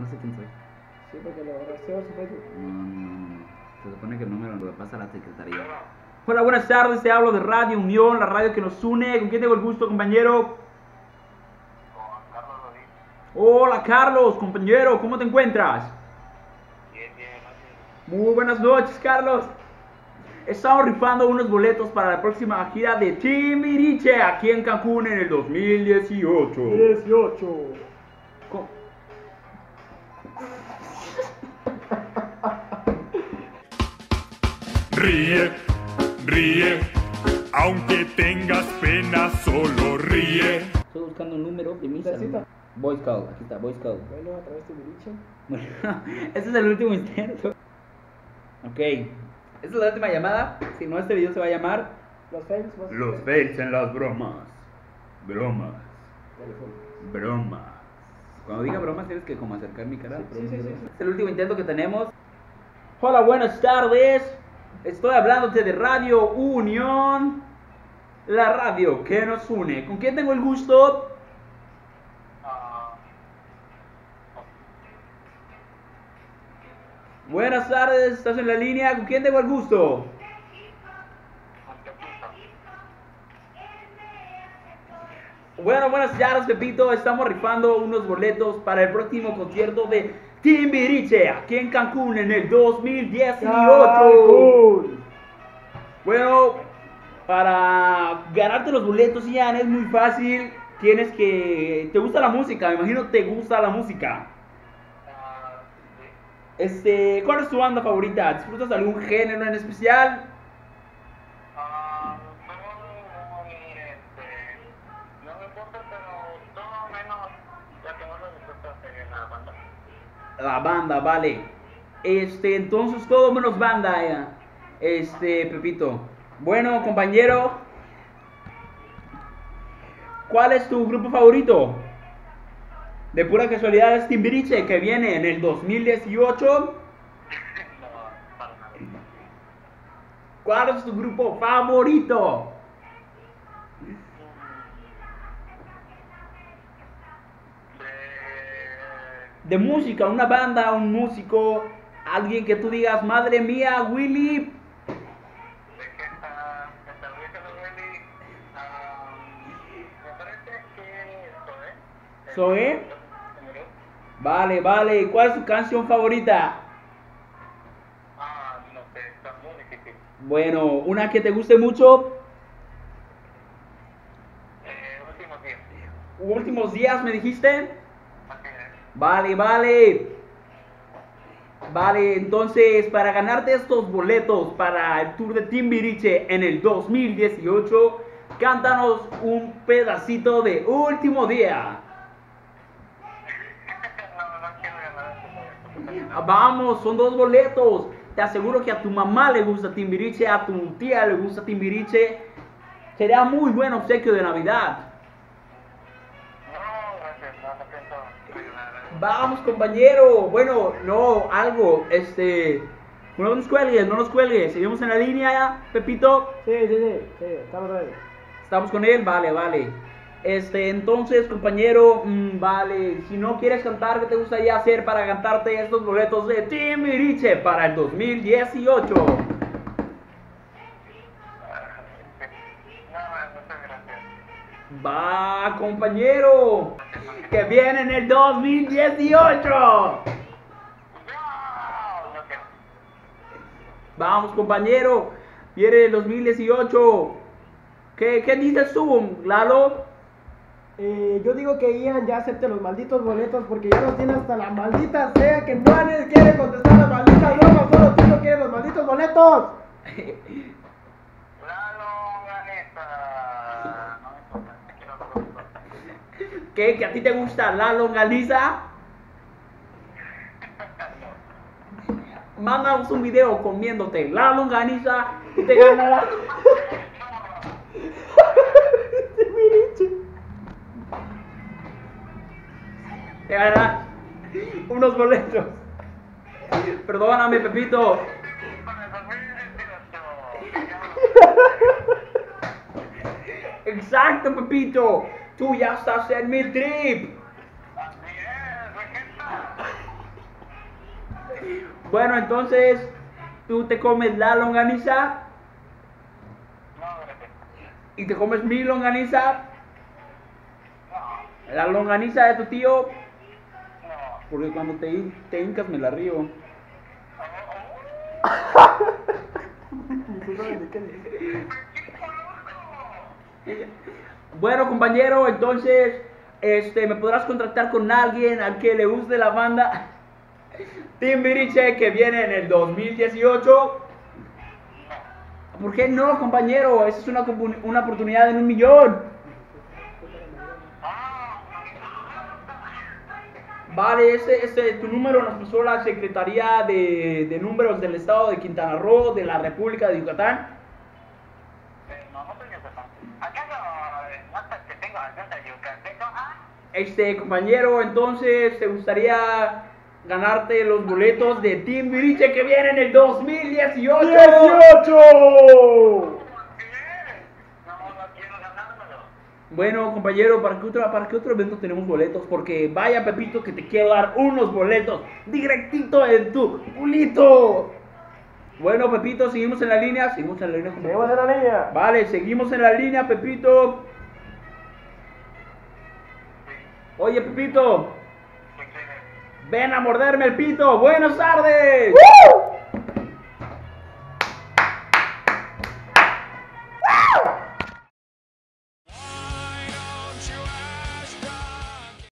sé quién soy. Sí, porque lo rastreó su Facebook. No. Se supone que el número lo pasa a la secretaría. Hola, buenas tardes. Te hablo de Radio Unión, la radio que nos une. ¿Con quién tengo el gusto, compañero? Con Carlos Rodríguez. Hola, Carlos, compañero. ¿Cómo te encuentras? Bien, gracias. Muy buenas noches, Carlos. Estamos rifando unos boletos para la próxima gira de Timbiriche aquí en Cancún en el 2018. 18. Ríe, ríe, aunque tengas pena, solo ríe. Estoy buscando un número de mi Necesita. Boy Scout, aquí está, Boy Scout. Bueno, a través de Timbiriche. Bueno, este es el último intento. Ok, esta es la última llamada. Si no, este video se va a llamar Los fails. más- Los fails en las bromas. Bromas. Teléfono. Bromas. Cuando diga bromas tienes que como acercar mi cara. Sí. Es el último intento que tenemos. Hola, buenas tardes. Estoy hablándote de Radio Unión, la radio que nos une. ¿Con quién tengo el gusto? Buenas tardes, ¿estás en la línea? ¿Con quién tengo el gusto? Bueno, buenas tardes, Pepito. Estamos rifando unos boletos para el próximo concierto de Timbiriche aquí en Cancún en el 2018. Cancún. Bueno, para ganarte los boletos, Ian, es muy fácil. Tienes que... ¿Te gusta la música? Me imagino te gusta la música. ¿Cuál es tu banda favorita? ¿Disfrutas de algún género en especial? No me importa, pero todo menos la que más me gusta es la banda. La banda, vale. Entonces todo menos banda, Pepito. Bueno, compañero, ¿cuál es tu grupo favorito? De pura casualidad es Timbiriche, que viene en el 2018. No, para nada. ¿Cuál es tu grupo favorito? De música, una banda, un músico, alguien que tú digas, madre mía, Willy. De que está Luis Willy, me parece que ¿Zoé? Vale. ¿Cuál es tu canción favorita? no sé, está muy difícil. Bueno, una que te guste mucho. Últimos días. Últimos días, me dijiste. Así es. Vale, entonces para ganarte estos boletos para el tour de Timbiriche en el 2018, cántanos un pedacito de Último Día. No quiero ganar esto. Vamos, son 2 boletos. Te aseguro que a tu mamá le gusta Timbiriche, a tu tía le gusta Timbiriche. Sería muy buen obsequio de Navidad. No, gracias, no pienso ayudar. Vamos, compañero. Bueno, no, algo, no nos cuelgues. Seguimos en la línea, Pepito. Sí, estamos ahí. Estamos con él, vale. Entonces, compañero, vale. Si no quieres cantar, ¿qué te gustaría hacer para cantarte estos boletos de Timbiriche para el 2018? No, muchas gracias. Va, compañero, que viene en el 2018. No quiero. Vamos, compañero, viene el 2018. ¿Qué dices tú, Lalo? Yo digo que Ian ya acepte los malditos boletos porque ya los tiene hasta la maldita sea que nadie quiere contestar las malditas bromas, solo tú no quieres los malditos boletos. Lalo, Vanessa. No me importa, quiero los boletos. ¿Qué? ¿Que a ti te gusta la longaniza? Mándanos un video comiéndote la longaniza y te ganarás. Te ganarás unos boletos. Perdóname, Pepito. Para el 2018. Exacto, Pepito. Tú ya estás en mi trip. Así es, Vegeta. Bueno, entonces, tú te comes la longaniza No, gracias. y te comes mi longaniza, No, la longaniza de tu tío, no. porque cuando te hincas me la río. Ni tú sabes ni qué decir. Bueno, compañero, entonces, me podrás contactar con alguien al que le guste la banda Timbiriche que viene en el 2018. ¿Por qué no, compañero? Esa es una oportunidad en 1.000.000. Vale, tu número nos pasó la Secretaría de Números del Estado de Quintana Roo, de la República de Yucatán. No, no soy Yucatán. ¿Acaso notas que tengo acento yucateco? Compañero, entonces, ¿te gustaría ganarte los boletos de Timbiriche que viene en el 2018? ¡18! No, no quiero ganármelo. Bueno, compañero, ¿para qué otro evento tenemos boletos? Porque vaya, Pepito, que te quiero dar unos boletos directito en tu culito. Bueno, Pepito, seguimos en la línea. Seguimos en la línea. Seguimos en la línea. Vale, seguimos en la línea, Pepito. Oye, Pepito, ¿Qué quieres? ven a morderme el pito. Buenas tardes. ¡Woo!